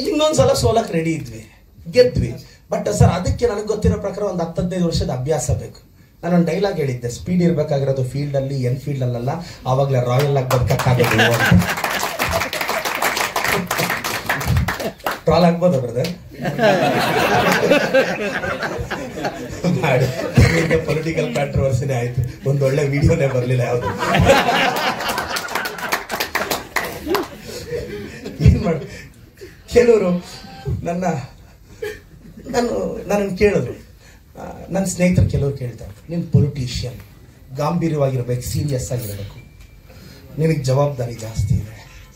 ಇನ್ನೊಂದ್ಸಲ ಸೋಲಕ್ಕೆ ರೆಡಿ ಇದ್ವಿ, ಗೆದ್ವಿ. But sir ಅದಕ್ಕೆ ನನಗೆ ಗೊತ್ತಿರೋ ಪ್ರಕಾರ ಒಂದು 10-15 ವರ್ಷದ ಅಭ್ಯಾಸ ಬೇಕು. ನಾನೊಂದು ಡೈಲಾಗ್ ಹೇಳಿದ್ದೆ, ಸ್ಪೀಡ್ ಇರಬೇಕಾಗಿರೋದು ಫೀಲ್ಡಲ್ಲಿ, ಎನ್ಫೀಲ್ಡಲ್ಲ, ಆವಾಗಲೇ ರಾಯಲ್ ಆಗಿ ಬದುಕಕ್ಕಾಗೋದು. ಟ್ರಾಲ್ ಆಗ್ಬೋದ ಬ್ರದರ್? ಮಾಡಿ ಪೊಲಿಟಿಕಲ್ ಕಾಂಟ್ರವರ್ಸಿನೇ ಆಯ್ತು, ಒಂದೊಳ್ಳೆ ವಿಡಿಯೋನೇ ಬರಲಿಲ್ಲ ಯಾವುದು. ಏನ್ ಮಾಡ, ಕೆಲವರು ನನ್ನ ಕೇಳಿದ್ರು, ನನ್ನ ಸ್ನೇಹಿತರು ಕೆಲವರು ಕೇಳ್ತಾರೆ, ನೀನು ಪೊಲಿಟಿಷಿಯನ್, ಗಾಂಭೀರ್ಯವಾಗಿರ್ಬೇಕು, ಸೀರಿಯಸ್ ಆಗಿರಬೇಕು, ನಿನಗೆ ಜವಾಬ್ದಾರಿ ಜಾಸ್ತಿ ಇದೆ.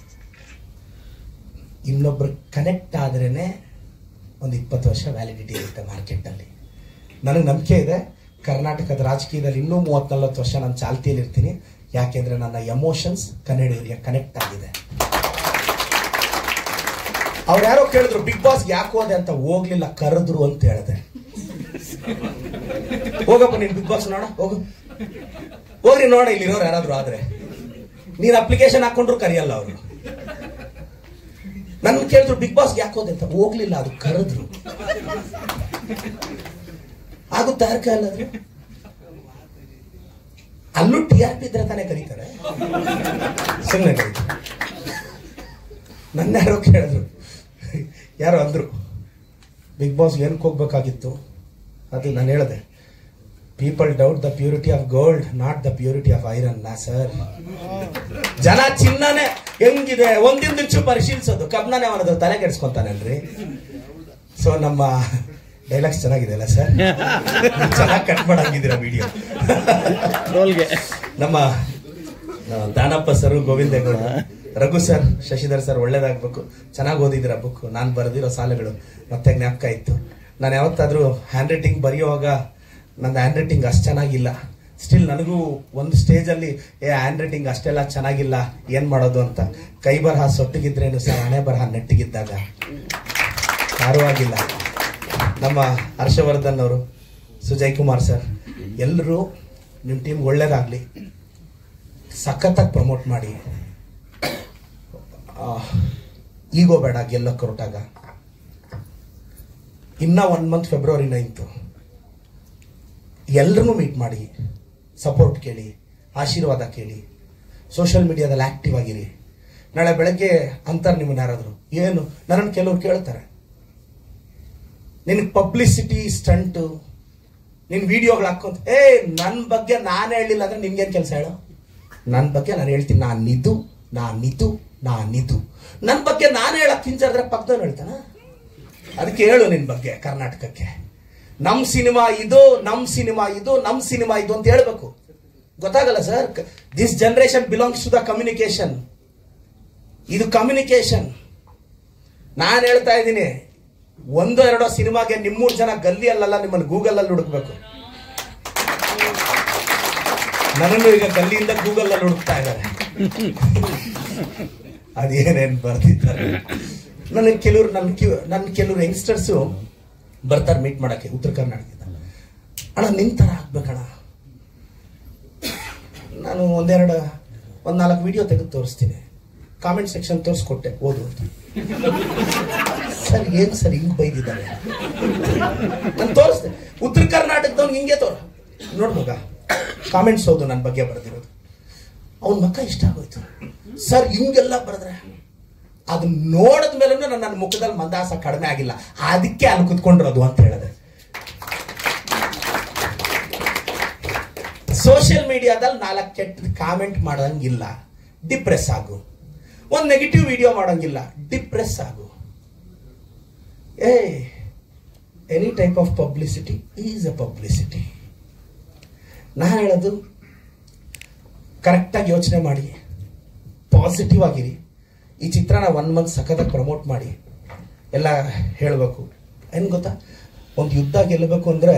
ಇನ್ನೊಬ್ರು ಕನೆಕ್ಟ್ ಆದ್ರೇನೆ ಒಂದು 20 ವರ್ಷ ವ್ಯಾಲಿಡಿಟಿ ಇರುತ್ತೆ ಮಾರ್ಕೆಟಲ್ಲಿ. ನನಗೆ ನಂಬಿಕೆ ಇದೆ, ಕರ್ನಾಟಕದ ರಾಜಕೀಯದಲ್ಲಿ ಇನ್ನೂ 30-40 ವರ್ಷ ನಾನು ಚಾಲ್ತಿಯಲ್ಲಿ ಇರ್ತೀನಿ. ಯಾಕೆಂದ್ರೆ ನನ್ನ ಎಮೋಷನ್ಸ್ ಕನ್ನಡಿಗರಿಗೆ ಕನೆಕ್ಟ್ ಆಗಿದೆ. ಅವ್ರು ಯಾರೋ ಕೇಳಿದ್ರು ಬಿಗ್ ಬಾಸ್ಗೆ ಯಾಕೆ ಹೋದೆ ಅಂತ, ಹೋಗ್ಲಿಲ್ಲ, ಕರೆದ್ರು ಅಂತ ಹೇಳಿದೆ. ಹೋಗಪ್ಪ ನೀನ್ ಬಿಗ್ ಬಾಸ್ ನೋಡ, ಹೋಗ್ರಿ ನೋಡ, ಇಲ್ಲಿರೋರು ಯಾರಾದ್ರು ಆದ್ರೆ. ನೀನ್ ಅಪ್ಲಿಕೇಶನ್ ಹಾಕೊಂಡ್ರು ಕರೆಯಲ್ಲ ಅವರು. ನನ್ ಕೇಳಿದ್ರು ಬಿಗ್ ಬಾಸ್ಗೆ ಯಾಕೆ ಹೋದೆ ಅಂತ, ಹೋಗ್ಲಿಲ್ಲ, ಅದು ಕರೆದ್ರು. ಆಗುತ್ತಾ ಯಾರ ಕೈಯಲ್ಲಾದ್ರು? ಅಲ್ಲೂ TRP ಇದ್ರೆ ತಾನೇ ಕರೀತಾರೆ, ಸುಮ್ಮನೆ ಕರೀತಾರೆ. ನನ್ನ ಯಾರೋ ಕೇಳಿದ್ರು, ಯಾರೋ ಅಂದ್ರು ಬಿಗ್ ಬಾಸ್ ಏನಕ್ಕೆ ಹೋಗ್ಬೇಕಾಗಿತ್ತು, ಅದು ನಾನು ಹೇಳಿದೆ, people doubt the purity of gold, not the purity of iron. Sir, ಜನ ಚಿನ್ನನೇ ಹೆಂಗಿದೆ ಒಂದಿಂದಿಂಚು ಪರಿಶೀಲಿಸೋದು, ಕಬ್ಣನೇ ಅವನದು ತಲೆ ಕೆಡ್ಸ್ಕೊಂತಾನಲ್ರಿ. ಸೊ ನಮ್ಮ ಡೈಲಾಗ್ಸ್ ಚೆನ್ನಾಗಿದೆ ಅಲ್ಲ ಸರ್? ಚೆನ್ನಾಗಿ ಕಟ್ ಮಾಡಂಗಿದ್ದೀರಾ ವಿಡಿಯೋ. ನಮ್ಮ Danappa sir, Govindegowda, Raghu sir, Shashidhar sir, ಒಳ್ಳೇದಾಗ್ಬೇಕು. ಚೆನ್ನಾಗಿ ಓದಿದಿರ ಬುಕ್. ನಾನು ಬರೆದಿರೋ ಸಾಲುಗಳು ಮತ್ತೆ ಜ್ಞಾಪಕ ಇತ್ತು. ನಾನು ಯಾವತ್ತಾದ್ರೂ ಹ್ಯಾಂಡ್ ರೈಟಿಂಗ್ ಬರೆಯುವಾಗ ನನ್ನ ಹ್ಯಾಂಡ್ ರೈಟಿಂಗ್ ಅಷ್ಟು ಚೆನ್ನಾಗಿಲ್ಲ. ಸ್ಟಿಲ್ ನನಗೂ ಒಂದು ಸ್ಟೇಜಲ್ಲಿ ಹ್ಯಾಂಡ್ ರೈಟಿಂಗ್ ಅಷ್ಟೆಲ್ಲ ಚೆನ್ನಾಗಿಲ್ಲ, ಏನ್ ಮಾಡೋದು ಅಂತ. ಕೈ ಬರಹ ಸೊಟ್ಟಿಗಿದ್ರೇನು ಸರ್, ಹಣೆ ಬರಹ ನೆಟ್ಟಿಗಿದ್ದಾಗ ಯಾರೂ ಆಗಿಲ್ಲ. ನಮ್ಮ ಹರ್ಷವರ್ಧನ್ ಅವರು, ಸುಜಯ್ ಕುಮಾರ್ ಸರ್, ಎಲ್ಲರೂ ನಿಮ್ಮ ಟೀಮ್ ಒಳ್ಳೇದಾಗ್ಲಿ, ಸಖತ್ತಾಗಿ ಪ್ರಮೋಟ್ ಮಾಡಿ. ಈಗೋ ಬೇಡ, ಗೆಲ್ಲಕ್ಕೆ ಹೊರಟಾಗ. ಇನ್ನ 1 ಮಂತ್, ಫೆಬ್ರವರಿ 9 ಎಲ್ಲರನ್ನೂ ಮೀಟ್ ಮಾಡಿ, ಸಪೋರ್ಟ್ ಕೇಳಿ, ಆಶೀರ್ವಾದ ಕೇಳಿ, ಸೋಷಿಯಲ್ ಮೀಡಿಯಾದಲ್ಲಿ ಆಕ್ಟಿವ್ ಆಗಿರಿ. ನಾಳೆ ಬೆಳಗ್ಗೆ ಅಂತಾರೆ ನಿಮ್ಮನ್ನ ಯಾರಾದ್ರು, ಏನು ನನ್ನನ್ನು ಕೆಲವ್ರು ಕೇಳ್ತಾರೆ, ನಿನಗೆ ಪಬ್ಲಿಸಿಟಿ ಸ್ಟಂಟು, ನಿನ್ ವಿಡಿಯೋಗಳು ಹಾಕೊಂತ. ನನ್ನ ಬಗ್ಗೆ ನಾನು ಹೇಳಿಲ್ಲ ಅಂದ್ರೆ ನಿಮ್ಗೇನು ಕೆಲಸ ಹೇಳೋ? ನನ್ನ ಬಗ್ಗೆ ನಾನು ಹೇಳ್ತೀನಿ, ನಾನಿದು. ನನ್ನ ಬಗ್ಗೆ ನಾನು ಹೇಳಕ್ ಹಿಂಜಾದ್ರೆ ಪಕ್ಕದವ್ರು ಹೇಳ್ತಾನ? ಅದಕ್ಕೆ ಹೇಳು ನಿನ್ ಬಗ್ಗೆ ಕರ್ನಾಟಕಕ್ಕೆ, ನಮ್ ಸಿನಿಮಾ ಇದು ಅಂತ ಹೇಳ್ಬೇಕು. ಗೊತ್ತಾಗಲ್ಲ sir, this generation belongs to the communication. ಇದು ಕಮ್ಯುನಿಕೇಶನ್. ನಾನು ಹೇಳ್ತಾ ಇದ್ದೀನಿ, 1-2 ಸಿನಿಮಾಗೆ 3 ಜನ ಗಲ್ಲಿಯಲ್ಲ ನಿಮ್ಮನ್ನು ಗೂಗಲ್ ಅಲ್ಲಿ ಹುಡುಕ್ಬೇಕು. ನನ್ನನ್ನು ಈಗ ಗಲ್ಲಿಯಿಂದ ಗೂಗಲ್ ಅಲ್ಲಿ ಹುಡುಕ್ತಾ ಇದ್ದಾರೆ. ಅದೇನೇನು ಬರ್ತಿದ್ದಾರೆ. ನನಗೆ ಕೆಲವರು ಯಂಗ್ಸ್ಟರ್ಸು ಬರ್ತಾರೆ ಮೀಟ್ ಮಾಡಕ್ಕೆ ಉತ್ತರ ಕರ್ನಾಟಕದ. ಅಣ್ಣ ನಿಂತರ ಆಗ್ಬೇಕಣ್ಣ. ನಾನು 1-4 ವಿಡಿಯೋ ತೆಗೆದು ತೋರಿಸ್ತೀನಿ, ಕಾಮೆಂಟ್ ಸೆಕ್ಷನ್ ತೋರಿಸ್ಕೊಟ್ಟೆ, ಓದು ಅಂತ. ಸರ್ ಏನ್ ಸರ್ ಹಿಂಗ್ ಬೈದಿದ್ದಾರೆ? ನಾನು ತೋರಿಸ್ದೆ, ಉತ್ತರ ಕರ್ನಾಟಕದವ್ನು ಹಿಂಗೆ ನೋಡ್ಬೋಗ ಕಾಮೆಂಟ್ಸ್ ಹೌದು ನನ್ನ ಬಗ್ಗೆ ಬರೆದಿರೋದು. ಅವನ ಮಕ್ಕ ಇಷ್ಟ ಆಗೋಯ್ತು. ಸರ್ ಹಿಂಗೆಲ್ಲ ಬರೆದ್ರೆ ಅದು ನೋಡಿದ ಮೇಲೂ ನನ್ನ ಮುಖದಲ್ಲಿ ಮಂದಹಾಸ ಕಡಿಮೆ ಆಗಿಲ್ಲ, ಅದಕ್ಕೆ ಅಲ್ಲಿ ಕುತ್ಕೊಂಡಿರೋದು ಅಂತ ಹೇಳಿದೆ. ಸೋಷಿಯಲ್ ಮೀಡಿಯಾದಲ್ಲಿ 4 ಕೆಟ್ಟ ಕಾಮೆಂಟ್ ಮಾಡೋಂಗಿಲ್ಲ, ಡಿಪ್ರೆಸ್ ಆಗು. ಒಂದು ನೆಗೆಟಿವ್ ವಿಡಿಯೋ ಮಾಡೋಂಗಿಲ್ಲ, ಡಿಪ್ರೆಸ್ ಆಗು. Any type of publicity is a publicity. ನಾನು ಹೇಳೋದು, ಕರೆಕ್ಟಾಗಿ ಯೋಚನೆ ಮಾಡಿ, ಪಾಸಿಟಿವ್ ಆಗಿರಿ. ಈ ಚಿತ್ರನ 1 ಮಂತ್ ಸಖತ್ತಾಗಿ ಪ್ರಮೋಟ್ ಮಾಡಿ ಎಲ್ಲ ಹೇಳಬೇಕು. ಏನು ಗೊತ್ತಾ, ಒಂದು ಯುದ್ಧ ಗೆಲ್ಲಬೇಕು ಅಂದರೆ,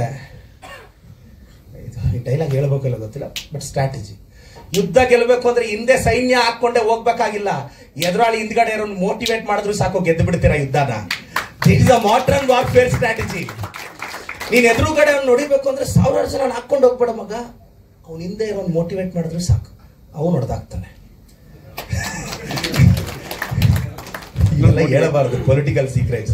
ಈ ಡೈಲಾಗ್ ಹೇಳಬೇಕಲ್ಲ ಗೊತ್ತಿಲ್ಲ, ಬಟ್ ಸ್ಟ್ರಾಟಜಿ. ಯುದ್ಧ ಗೆಲ್ಲಬೇಕು ಅಂದ್ರೆ ಹಿಂದೆ ಸೈನ್ಯ ಹಾಕೊಂಡೆ ಹೋಗ್ಬೇಕಾಗಿಲ್ಲ, ಎದುರಾಳಿ ಹಿಂದ್ಗಡೆ ಇರೋನು ಮೋಟಿವೇಟ್ ಮಾಡಿದ್ರು ಸಾಕು, ಗೆದ್ದು ಬಿಡ್ತೀರಾ ಯುದ್ಧನ. This is a modern warfare strategy. ನೀನ್ ಎದುರುಗಡೆ ಅವ್ನು ನೋಡಿಬೇಕು ಅಂದ್ರೆ 1000 ಜನ ಹಾಕೊಂಡು ಹೋಗ್ಬೇಡ ಮಗ, ಅವ್ನು ಹಿಂದೆ ಇರೋನು ಮೋಟಿವೇಟ್ ಮಾಡಿದ್ರು ಸಾಕು, ಅವನು ಹೊಡೆದಾಗ್ತಾನೆ. ಇದೆಲ್ಲ ಹೇಳಬಾರ್ದು, ಪೊಲಿಟಿಕಲ್ ಸೀಕ್ರೆಟ್ಸ್.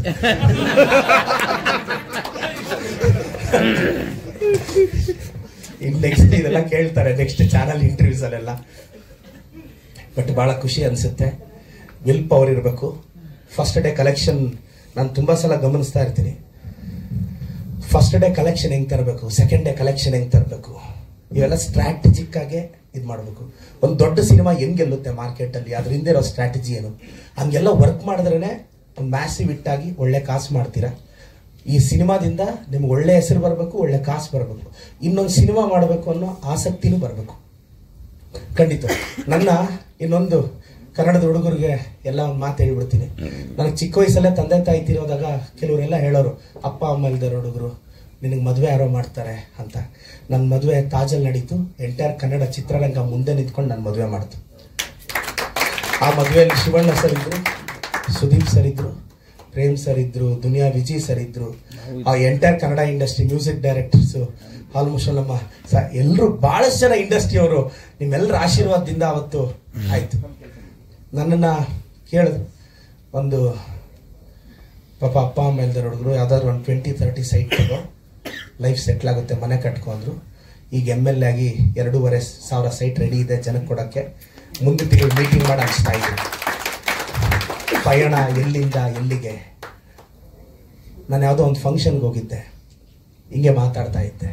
ನೆಕ್ಸ್ಟ್ ಇದೆಲ್ಲ ಕೇಳ್ತಾರೆ ನೆಕ್ಸ್ಟ್ ಚಾನಲ್ ಇಂಟರ್ವ್ಯೂಸ್ ಅಲ್ಲೆಲ್ಲ. ಬಟ್ ಬಹಳ ಖುಷಿ ಅನ್ಸುತ್ತೆ. ವಿಲ್ ಪವರ್ ಇರಬೇಕು. ಫಸ್ಟ್ ಡೇ ಕಲೆಕ್ಷನ್ ನಾನು ತುಂಬಾ ಸಲ ಗಮನಿಸ್ತಾ ಇರ್ತೀನಿ. ಫಸ್ಟ್ ಡೇ ಕಲೆಕ್ಷನ್ ಹೆಂಗ್ ತರಬೇಕು, ಸೆಕೆಂಡ್ ಡೇ ಕಲೆಕ್ಷನ್ ಹೆಂಗ್ ತರಬೇಕು, ಇವೆಲ್ಲ ಸ್ಟ್ರಾಟಜಿಕ್ ಆಗಿ ಇದು ಮಾಡಬೇಕು. ಒಂದು ದೊಡ್ಡ ಸಿನಿಮಾ ಹೆಂಗ್ ಗೆಲ್ಲುತ್ತೆ ಮಾರ್ಕೆಟ್ ಅಲ್ಲಿ, ಅದ್ರ ಹಿಂದೆ ಇರೋ ಸ್ಟ್ರಾಟಜಿ ಏನು, ಹಂಗೆಲ್ಲ ವರ್ಕ್ ಮಾಡಿದ್ರೇನೆ ಒಂದು ಮ್ಯಾಸಿವ್ ಹಿಟ್ಟಾಗಿ ಒಳ್ಳೆ ಕಾಸು ಮಾಡ್ತೀರಾ. ಈ ಸಿನಿಮಾದಿಂದ ನಿಮ್ಗೆ ಒಳ್ಳೆ ಹೆಸರು ಬರಬೇಕು, ಒಳ್ಳೆ ಕಾಸು ಬರಬೇಕು, ಇನ್ನೊಂದು ಸಿನಿಮಾ ಮಾಡಬೇಕು ಅನ್ನೋ ಆಸಕ್ತಿನೂ ಬರಬೇಕು. ಖಂಡಿತ. ನನ್ನ ಇನ್ನೊಂದು ಕನ್ನಡದ ಹುಡುಗರಿಗೆ ಎಲ್ಲ ಒಂದು ಮಾತು ಹೇಳ್ಬಿಡ್ತೀನಿ. ನನಗೆ ಚಿಕ್ಕ ವಯಸ್ಸಲ್ಲೇ ತಂದೆ ತಾಯಿ ತೀರೋದಾಗ ಕೆಲವರೆಲ್ಲ ಹೇಳೋರು, ಅಪ್ಪ ಅಮ್ಮ ಇಲ್ದರ ಹುಡುಗರು ನಿನಗೆ ಮದುವೆ ಯಾರೋ ಮಾಡ್ತಾರೆ ಅಂತ. ನನ್ನ ಮದುವೆ ತಾಜಲ್ ನಡೀತು. ಎಂಟೈರ್ ಕನ್ನಡ ಚಿತ್ರರಂಗ ಮುಂದೆ ನಿಂತ್ಕೊಂಡು ನನ್ನ ಮದುವೆ ಮಾಡ್ತು. ಆ ಮದುವೆಯಲ್ಲಿ ಶಿವಣ್ಣ ಸರ್ ಇದ್ರು, ಸುದೀಪ್ ಸರ್ ಇದ್ರು, ಪ್ರೇಮ್ ಸರ್ ಇದ್ರು, ದುನಿಯಾ ವಿಜಯ್ ಸರ್ ಇದ್ರು. ಆ entire Kannada industry music directors almost ನಮ್ಮ ಎಲ್ಲರೂ ಬಹಳಷ್ಟು ಜನ ಇಂಡಸ್ಟ್ರಿ ಅವರು ನಿಮ್ಮೆಲ್ಲರ ಆಶೀರ್ವಾದದಿಂದ ಅವತ್ತು ಆಯ್ತು. ನನ್ನನ್ನ ಕೇಳಿದ್ರು, ಒಂದು ಪಾಪ ಅಪ್ಪ ಅಮ್ಮ ಇಲ್ದರ ಹುಡುಗರು ಯಾವ್ದಾದ್ರು ಒಂದು 20-30 ಸೈಟ್ ತಗೋ, ಲೈಫ್ ಸೆಟ್ಲ್ ಆಗುತ್ತೆ, ಮನೆ ಕಟ್ಕೊಂಡ್ರು. ಈಗ MLA ಆಗಿ 2,500 ಸೈಟ್ ರೆಡಿ ಇದೆ ಜನಕ್ಕೆ ಕೊಡಕ್ಕೆ. ಮುಂದೆ ತಿಂಗಳು ಮೀಟಿಂಗ್ ಮಾಡಿ ಅನಿಸ್ತಾ ಇದ್ದೀನಿ. ಪಯಣ ಎಲ್ಲಿಂದ ಎಲ್ಲಿಗೆ. ನಾನು ಯಾವುದೋ ಒಂದು ಫಂಕ್ಷನ್ಗೆ ಹೋಗಿದ್ದೆ, ಹಿಂಗೆ ಮಾತಾಡ್ತಾ ಇದ್ದೆ.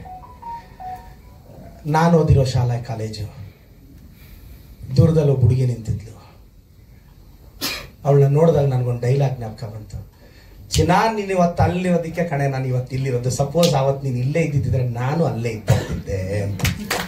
ನಾನು ಓದಿರೋ ಶಾಲಾ ಕಾಲೇಜು ದೂರದಲ್ಲಿ ಒಬ್ಬ ಹುಡುಗಿ ನಿಂತಿದ್ಲು. ಅವಳನ್ನ ನೋಡಿದಾಗ ನನಗೊಂದು ಡೈಲಾಗ್ ಜ್ಞಾಪಕ ಬಂತು. ನೀನು ಇವತ್ತು ಅಲ್ಲಿರೋದಕ್ಕೆ ಕಣೆ ನಾನು ಇವತ್ತು ಇಲ್ಲಿರೋದು. ಸಪೋಸ್ ಅವತ್ತು ನೀನು ಇಲ್ಲೇ ಇದ್ದಿದ್ರೆ ನಾನು ಅಲ್ಲೇ ಇದ್ದಿದ್ದೆ ಅಂತ.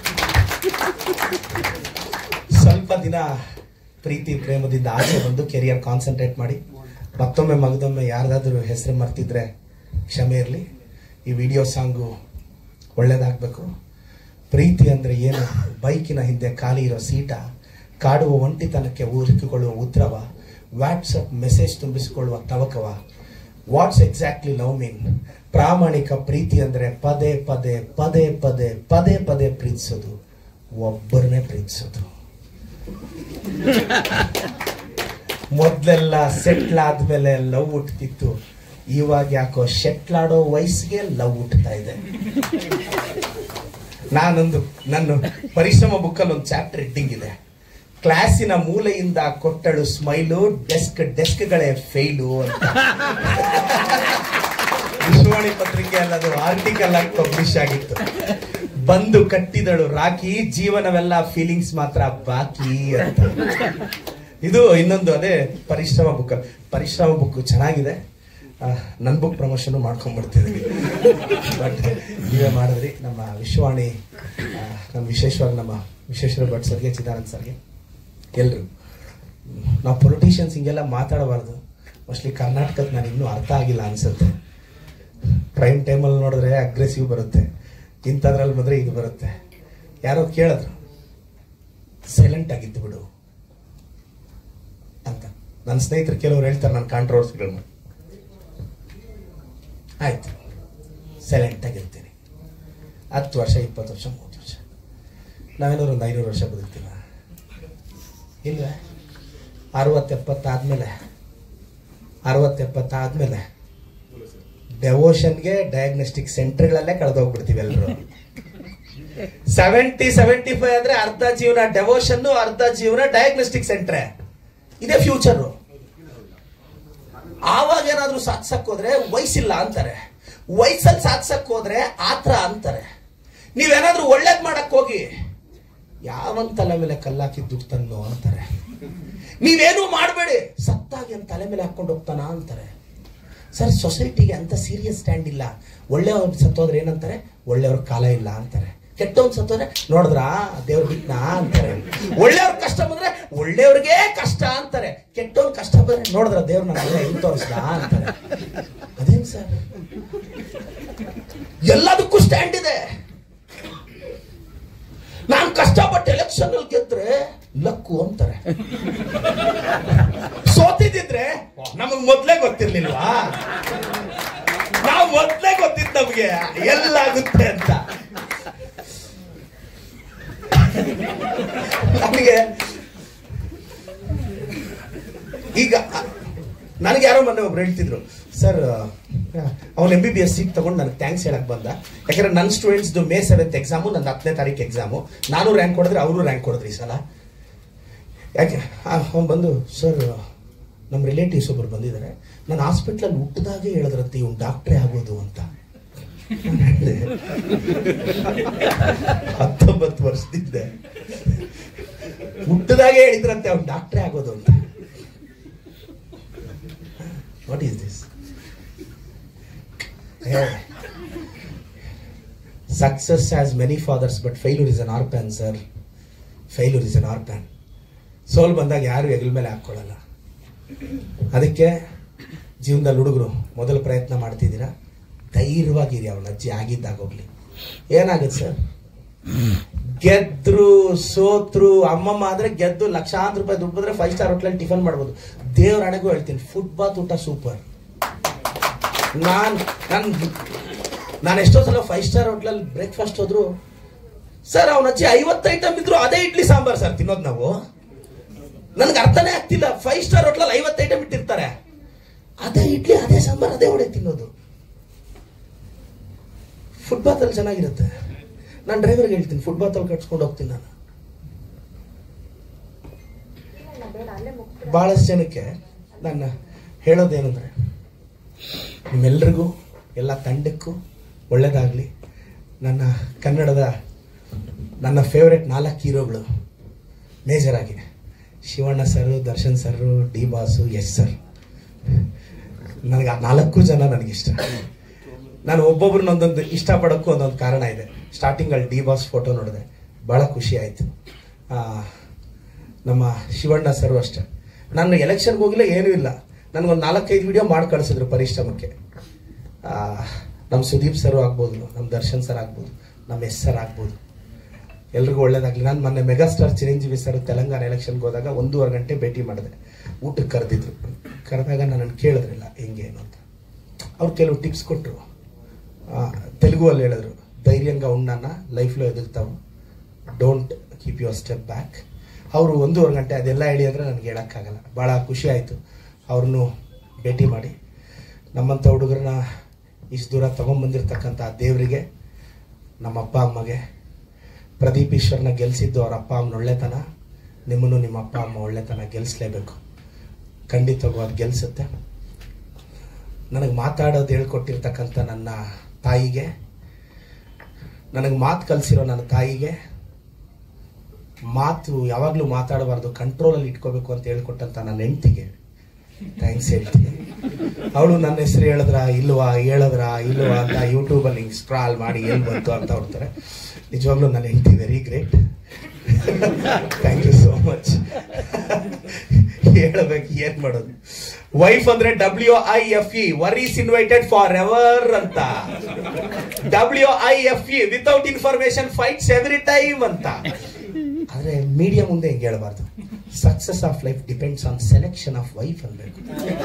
ಸ್ವಲ್ಪ ದಿನ ಪ್ರೀತಿ ಪ್ರೇಮದಿಂದ ಆಚೆ ಬಂದು ಕೆರಿಯರ್ ಕಾನ್ಸಂಟ್ರೇಟ್ ಮಾಡಿ ಮತ್ತೊಮ್ಮೆ ಮಗದೊಮ್ಮೆ ಯಾರ್ದಾದ್ರೂ ಹೆಸರು ಮರ್ತಿದ್ರೆ ಕ್ಷಮೆ ಇರಲಿ. ಈ ವಿಡಿಯೋ ಸಾಂಗು ಒಳ್ಳೇದಾಗಬೇಕು. ಪ್ರೀತಿ ಅಂದರೆ ಏನು? ಬೈಕಿನ ಹಿಂದೆ ಖಾಲಿ ಇರೋ ಸೀಟ, ಕಾಡುವ ಒಂಟಿತನಕ್ಕೆ ಹುಡುಕಿಕೊಳ್ಳುವ ಉತ್ತರವ, ವಾಟ್ಸಪ್ ಮೆಸೇಜ್ ತುಂಬಿಸಿಕೊಳ್ಳುವ ತವಕವ. What's exactly love mean? ಪ್ರಾಮಾಣಿಕ ಪ್ರೀತಿ ಅಂದರೆ ಪದೇ ಪದೇ ಪದೇ ಪದೇ ಪದೇ ಪದೇ ಪ್ರೀತಿಸೋದು, ಒಬ್ಬರನ್ನೇ ಪ್ರೀತಿಸೋದು. ಮೊದಲೆಲ್ಲ ಸೆಟ್ಲ್ ಆದ್ಮೇಲೆ ಲವ್ ಹುಟ್ಟುತ್ತಿತ್ತು, ಇವಾಗ ಯಾಕೋ ಶೆಟ್ಲಾಡೋ ವಯಸ್ಸಿಗೆ ಲವ್ ಹುಟ್ಟುತ್ತಾ ಇದೆ. ನನ್ನ ಪರಿಶ್ರಮ ಬುಕ್ಕಲ್ಲಿ ಒಂದು ಚಾಪ್ಟರ್ ಹೆಡ್ಡಿಂಗ್ ಇದೆ, ಕ್ಲಾಸಿನ ಮೂಲೆಯಿಂದ ಕೊಟ್ಟಳು ಸ್ಮೈಲು, ಡೆಸ್ಕ್ಗಳೇ ಫೇಲು ಅಂತ. ವಿಶ್ವವಾಣಿ ಪತ್ರಿಕೆಯಲ್ಲಿ ಅದು ಆರ್ಟಿಕಲ್ ಆಗಿ ಪಬ್ಲಿಷ್ ಆಗಿತ್ತು. ಬಂದು ಕಟ್ಟಿದಳು ರಾಖಿ, ಜೀವನವೆಲ್ಲ ಫೀಲಿಂಗ್ಸ್ ಮಾತ್ರ ಬಾಕಿ ಅಂತ. ಇದು ಇನ್ನೊಂದು ಅದೇ ಪರಿಶ್ರಮ ಬುಕ್ ಚೆನ್ನಾಗಿದೆ. ನನ್ನ ಬುಕ್ ಪ್ರಮೋಷನ್ ಮಾಡ್ಕೊಂಡ್ಬಿಡ್ತಿದ್ವಿ. ಬಟ್ ನೀವೇ ಮಾಡಿದ್ರಿ. ನಮ್ಮ ವಿಶ್ವವಾಣಿ ನಮ್ಮ ವಿಶ್ವೇಶ್ವರ ಭಟ್ ಸರ್ಗೆ, ಚಿದಾನಂದ್ ಸರ್ಗೆ, ಎಲ್ರು. ನಾವು ಪೊಲಿಟಿಷಿಯನ್ಸ್ ಹಿಂಗೆಲ್ಲ ಮಾತಾಡಬಾರ್ದು. ಮೋಸ್ಟ್ಲಿ ಕರ್ನಾಟಕಕ್ಕೆ ನಾನು ಇನ್ನೂ ಅರ್ಥ ಆಗಿಲ್ಲ ಅನ್ಸುತ್ತೆ. ಪ್ರೈಮ್ ಟೈಮಲ್ಲಿ ನೋಡಿದ್ರೆ ಅಗ್ರೆಸಿವ್ ಬರುತ್ತೆ, ಇಂಥದ್ರಲ್ಲಿ ಬಂದ್ರೆ ಇದು ಬರುತ್ತೆ. ಯಾರೋ ಕೇಳಿದ್ರು, ಸೈಲೆಂಟ್ ಆಗಿದ್ದು ಬಿಡು ಅಂತ. ನನ್ನ ಸ್ನೇಹಿತರು ಕೆಲವರು ಹೇಳ್ತಾರೆ ನನ್ನ ಕಾಂಟ್ರವರ್ಸಿಗಳನ್ನ. ಆಯ್ತು, ಸೈಲೆಂಟ್ ಆಗಿರ್ತೀನಿ. 10 ವರ್ಷ, 20 ವರ್ಷ, 30 ವರ್ಷ, ನಾವೇನಾದ್ರು ಒಂದು 500 ವರ್ಷ ಬದುಕ್ತೀವ? ಇಲ್ಲ. 60-70 ಆದ್ಮೇಲೆ ಡೆವೋಷನ್ಗೆ ಡಯಾಗ್ನೋಸ್ಟಿಕ್ ಸೆಂಟರ್ಗಳಲ್ಲೇ ಕಳೆದೋಗ್ಬಿಡ್ತೀವಿ ಎಲ್ಲರೂ. 70-75 ಅಂದ್ರೆ ಅರ್ಧ ಜೀವನ ಡೆವೋಷನ್, ಅರ್ಧ ಜೀವನ ಡಯಾಗ್ನೋಸ್ಟಿಕ್ ಸೆಂಟ್ರೆ. ಇದೇ ಫ್ಯೂಚರ್. ಆವಾಗ ಏನಾದ್ರೂ ಸಾಧಿಸಕ್ ಹೋದ್ರೆ ವಯಸ್ಸಿಲ್ಲ ಅಂತಾರೆ, ವಯಸ್ಸಲ್ಲಿ ಸಾಧಿಸಕ್ ಹೋದ್ರೆ ಆತ್ರ ಅಂತಾರೆ. ನೀವೇನಾದ್ರೂ ಒಳ್ಳೇದ್ ಮಾಡಕ್ ಹೋಗಿ ಯಾವನ್ ತಲೆ ಮೇಲೆ ಕಲ್ಲಾಕಿ ದುಡ್ಡು ತಂದು ಅಂತಾರೆ. ನೀವೇನು ಮಾಡಬೇಡಿ, ಸತ್ತಾಗಿ ಅಂತ ತಲೆ ಮೇಲೆ ಹಾಕೊಂಡು ಹೋಗ್ತಾನ ಅಂತಾರೆ. ಸರ್, ಸೊಸೈಟಿಗೆ ಅಂತ ಸೀರಿಯಸ್ ಸ್ಟ್ಯಾಂಡ್ ಇಲ್ಲ. ಒಳ್ಳೆಯವ್ರು ಸತ್ತೋದ್ರೆ ಏನಂತಾರೆ? ಒಳ್ಳೆಯವ್ರ ಕಾಲ ಇಲ್ಲ ಅಂತಾರೆ. ಕೆಟ್ಟವ್ರು ಸತ್ತೋದ್ರೆ ನೋಡಿದ್ರಾ ದೇವ್ರ ಬಿಟ್ನಾ ಅಂತಾರೆ. ಒಳ್ಳೆಯವ್ರ ಕಷ್ಟ ಬಂದ್ರೆ ಒಳ್ಳೆಯವ್ರಿಗೆ ಕಷ್ಟ ಅಂತಾರೆ. ಕೆಟ್ಟವ್ರ ಕಷ್ಟ ಬಂದ್ರೆ ನೋಡಿದ್ರ ದೇವ್ರ ನನ್ನ ಹೆಂಗ್ ತೋರಿಸ್ದ ಅಂತಾರೆ. ಅದೇನ್ ಸರ್? ಎಲ್ಲದಕ್ಕೂ ಸ್ಟ್ಯಾಂಡ್ ಇದೆ. ನಾನು ಕಷ್ಟಪಟ್ಟು ಎಲೆಕ್ಷನ್ ಅಲ್ಲಿ ಗೆದ್ರೆ ಲಕ್ಕು ಅಂತಾರೆ. ಸೋತಿದ್ರೆ ನಮಗ್ ಮೊದ್ಲೇ ಗೊತ್ತಿರ್ಲಿಲ್ವಾ? ನಾವು ಮೊದ್ಲೇ ಗೊತ್ತಿತ್ತು ನಮ್ಗೆ ಎಲ್ಲಾಗುತ್ತೆ ಅಂತ. ನಮಗೆ ಈಗ ನನಗೆ ಯಾರೋ ಮೊನ್ನೆ ಒಬ್ರು ಹೇಳ್ತಿದ್ರು, ಸರ್ ಅವ್ನು MBBS ಸೀಟ್ ತಗೊಂಡು ನನಗೆ ಥ್ಯಾಂಕ್ಸ್ ಹೇಳಕ್ ಬಂದ. ಯಾಕಂದ್ರೆ ನನ್ನ ಸ್ಟೂಡೆಂಟ್ಸ್ದು May 7th ಎಕ್ಸಾಮು, ನನ್ನ 10ನೇ ತಾರೀಕು ಎಕ್ಸಾಮು. ನಾನು ರ್ಯಾಂಕ್ ಕೊಡಿದ್ರೆ ಅವರು ರ್ಯಾಂಕ್ ಕೊಡಿದ್ರಿ ಈ ಸಲ. ಯಾಕೆ ಅವ್ನು ಬಂದು, ಸರ್ ನಮ್ಮ ರಿಲೇಟಿವ್ಸ್ ಒಬ್ರು ಬಂದಿದ್ದಾರೆ, ನಾನು ಹಾಸ್ಪಿಟ್ಲಲ್ಲಿ ಹುಟ್ಟಿದಾಗೆ ಹೇಳಿದ್ರಂತೆ ಇವ್ನು ಡಾಕ್ಟ್ರೇ ಆಗೋದು ಅಂತ. 19 ವರ್ಷದಿಂದ ಹುಟ್ಟಿದಾಗೆ ಹೇಳಿದ್ರಂತೆ ಅವ್ನು ಡಾಕ್ಟ್ರೇ ಆಗೋದು ಅಂತ. What is this? Success has many fathers, but failure is an orphan, sir. Failure is an orphan. ಸೋಲ್ ಬಂದಾಗ ಯಾರು ಹೆಗಲ ಮೇಲೆ ಹಾಕೊಳ್ಳಲ್ಲ. ಅದಕ್ಕೆ ಜೀವನದಲ್ಲಿ ಹುಡುಗರು ಮೊದಲ ಪ್ರಯತ್ನ ಮಾಡ್ತಿದ್ದೀರಾ, ಧೈರ್ಯವಾಗಿರಿ. ಅವನ ಅಜ್ಜಿ ಆಗಿದ್ದಾಗೋಗ್ಲಿ. ಏನಾಗುತ್ತೆ ಸರ್, ಗೆದ್ರು ಸೋತ್ರು, ಅಮ್ಮಮ್ಮ ಆದ್ರೆ ಗೆದ್ದು ಲಕ್ಷಾಂತರ ರೂಪಾಯಿ ದುಡ್ಡು ಬಂದ್ರೆ 5 ಸ್ಟಾರ್ ಹೋಟ್ಲಲ್ಲಿ ಟಿಫನ್ ಮಾಡ್ಬೋದು. ದೇವ್ರ ಹಣೆಗೂ ಹೇಳ್ತೀನಿ, ಫುಟ್ಬಾತ್ ಊಟ ಸೂಪರ್. ನಾನು ಎಷ್ಟೋ ಸಲ 5 ಸ್ಟಾರ್ ಹೋಟ್ಲಲ್ಲಿ ಬ್ರೇಕ್ಫಾಸ್ಟ್ ಹೋದ್ರು, ಸರ್ ಅವನ ಅಜ್ಜಿ 50 ಐಟಮ್ ಇದ್ರು ಅದೇ ಇಡ್ಲಿ ಸಾಂಬಾರ್ ಸರ್ ತಿನ್ನೋದು ನಾವು. ನನ್ಗೆ ಅರ್ಥನೇ ಆಗ್ತಿಲ್ಲ. 5 ಸ್ಟಾರ್ ಹೋಟ್ಲಲ್ಲಿ 50 ಐಟಮ್ ಇಟ್ಟಿರ್ತಾರೆ, ಅದೇ ಇಡ್ಲಿ ಅದೇ ಸಾಂಬಾರ್ ಅದೇ ಒಡೆ ತಿನ್ನೋದು. ಫುಟ್ಬಾತ್ ಅಲ್ಲಿ ಚೆನ್ನಾಗಿರುತ್ತೆ. ನಾನು ಡ್ರೈವರ್ಗೆ ಹೇಳ್ತೀನಿ, ಫುಟ್ಬಾತ್ ಅಲ್ಲಿ ಕಟ್ಸ್ಕೊಂಡು ಹೋಗ್ತೀನಿ. ನಾನು ಬಹಳಷ್ಟು ಜನಕ್ಕೆ ನಾನು ಹೇಳೋದೇನಂದ್ರೆ, ನಿಮ್ಮೆಲ್ರಿಗೂ ಎಲ್ಲ ತಂಡಕ್ಕೂ ಒಳ್ಳೇದಾಗ್ಲಿ. ನನ್ನ ಕನ್ನಡದ ನನ್ನ ಫೇವ್ರೆಟ್ 4 ಹೀರೋಗಳು ಮೇಜರ್ ಆಗಿ Shivanna sir, Darshan sir, D boss, S sir. ನನಗೆ ಆ 4 ಜನ ನನಗಿಷ್ಟ. ನಾನು ಒಬ್ಬೊಬ್ರನ್ನ ಒಂದೊಂದು ಇಷ್ಟಪಡೋಕ್ಕೂ ಒಂದೊಂದು ಕಾರಣ ಇದೆ. ಸ್ಟಾರ್ಟಿಂಗಲ್ಲಿ ಡಿ ಬಾಸ್ ಫೋಟೋ ನೋಡಿದೆ, ಭಾಳ ಖುಷಿ ಆಯಿತು. ನಮ್ಮ ಶಿವಣ್ಣ ಸರ್ ಅಷ್ಟೇ. ನಾನು ಎಲೆಕ್ಷನ್ಗೆ ಹೋಗಿಲ್ಲ, ಏನೂ ಇಲ್ಲ, ನನಗೊಂದು 4-5 ವಿಡಿಯೋ ಮಾಡಿ ಕಳಿಸಿದ್ರು ಪರಿಶ್ರಮಕ್ಕೆ. ನಮ್ಮ ಸುದೀಪ್ ಸರ್ ಆಗ್ಬೋದು, ನಮ್ಮ ದರ್ಶನ್ ಸರ್ ಆಗ್ಬೋದು, ನಮ್ಮ ಎಸ್ ಸರ್ ಆಗ್ಬೋದು. ಎಲ್ರಿಗೂ ಒಳ್ಳೇದಾಗಲಿ. ನಾನು ಮೊನ್ನೆ ಮೆಗಾಸ್ಟಾರ್ ಚಿರಂಜೀವಿ ಸರ್ ತೆಲಂಗಾಣ ಎಲೆಕ್ಷನ್ಗೆ ಹೋದಾಗ 1.5 ಗಂಟೆ ಭೇಟಿ ಮಾಡಿದೆ. ಊಟಕ್ಕೆ ಕರೆದಿದ್ರು. ಕರೆದಾಗ ನನ್ನನ್ನು ಕೇಳಿದ್ರಿಲ್ಲ ಹೆಂಗೆ ಏನು ಅಂತ. ಅವ್ರು ಕೆಲವು ಟಿಪ್ಸ್ ಕೊಟ್ಟರು. ತೆಲುಗುವಲ್ಲಿ ಹೇಳಿದ್ರು, ಧೈರ್ಯಂగా ఉన్నాನ, ಲೈಫ್లో ಎದುಗ್ತಾವು, don't keep your step back. ಅವರು 1.5 ಗಂಟೆ ಅದೆಲ್ಲ ಹೇಳಿ ಅಂದರೆ ನನಗೆ ಹೇಳೋಕ್ಕಾಗಲ್ಲ. ಭಾಳ ಖುಷಿ ಆಯಿತು ಅವ್ರನ್ನೂ ಭೇಟಿ ಮಾಡಿ. ನಮ್ಮಂಥ ಹುಡುಗರನ್ನ ಇಷ್ಟು ದೂರ ತೊಗೊಂಬಂದಿರ್ತಕ್ಕಂಥ ದೇವರಿಗೆ, ನಮ್ಮ ಅಪ್ಪ ಅಮ್ಮಗೆ, ಪ್ರದೀಪ್ ಈಶ್ವರ್ನ ಗೆಲ್ಲಿಸಿದ್ದು ಅವ್ರ ಅಪ್ಪ ಅಮ್ಮನ ಒಳ್ಳೆತನ. ನಿಮ್ಮನ್ನು ನಿಮ್ಮ ಅಪ್ಪ ಅಮ್ಮ ಒಳ್ಳೆತನ ಗೆಲ್ಲಿಸ್ಲೇಬೇಕು. ಖಂಡಿತವಾಗೂ ಅದು ಗೆಲ್ಲಿಸುತ್ತೆ. ನನಗೆ ಮಾತಾಡೋದು ಹೇಳ್ಕೊಟ್ಟಿರ್ತಕ್ಕಂಥ ನನ್ನ ತಾಯಿಗೆ, ನನಗೆ ಮಾತು ಕಲಿಸಿರೋ ನನ್ನ ತಾಯಿಗೆ, ಮಾತು ಯಾವಾಗಲೂ ಮಾತಾಡಬಾರ್ದು, ಕಂಟ್ರೋಲಲ್ಲಿ ಇಟ್ಕೋಬೇಕು ಅಂತ ಹೇಳ್ಕೊಟ್ಟಂಥ ನನ್ನ ಹೆಂಡತಿಗೆ ಥ್ಯಾಂಕ್ಸ್ ಹೇಳ್ತೀನಿ. ಅವಳು ನನ್ನ ಹೆಸರು ಹೇಳಿದ್ರಾ ಇಲ್ವಾ ಅಂತ ಯೂಟ್ಯೂಬಲ್ಲಿ ಸ್ಕ್ರಾಲ್ ಮಾಡಿ ಎಲ್ಲಿ ಬಂತು ಅಂತ ಹೊಡ್ತಾರೆ. ನಿಜವಾಗ್ಲೂ ನನ್ನ ಹೆಂಡತಿ very great. Thank you so much. ಹೇಳಬೇಕು, ಏನ್ ಮಾಡೋದು. ವೈಫ್ ಅಂದ್ರೆ WIFE, worries invited for ever ಅಂತ. WIFE, without information fights every time ಅಂತ. ಆದ್ರೆ ಮೀಡಿಯಾ ಮುಂದೆ ಹಿಂಗೆ ಹೇಳಬಾರ್ದು. Success of life depends on selection of wife ಅನ್ಬೇಕು.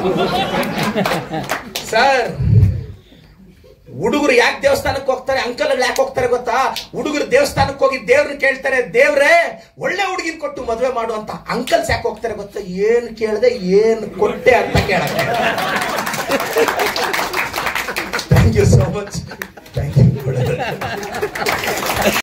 ಸರ್, ಹುಡುಗರು ಯಾಕೆ ದೇವಸ್ಥಾನಕ್ಕೆ ಹೋಗ್ತಾರೆ, ಅಂಕಲ್ಗಳು ಯಾಕೆ ಹೋಗ್ತಾರೆ ಗೊತ್ತಾ? ಹುಡುಗರು ದೇವಸ್ಥಾನಕ್ಕೆ ಹೋಗಿ ದೇವ್ರನ್ನ ಕೇಳ್ತಾರೆ, ದೇವ್ರೇ ಒಳ್ಳೆ ಹುಡುಗಿನ ಕೊಟ್ಟು ಮದುವೆ ಮಾಡು ಅಂತ. ಅಂಕಲ್ಸ್ ಯಾಕೆ ಹೋಗ್ತಾರೆ ಗೊತ್ತಾ? ಏನ್ ಕೇಳದೆ ಏನ್ ಕೊಟ್ಟೆ ಅಂತ ಕೇಳಕ್ಕೆ. Thank you so much. Thank you.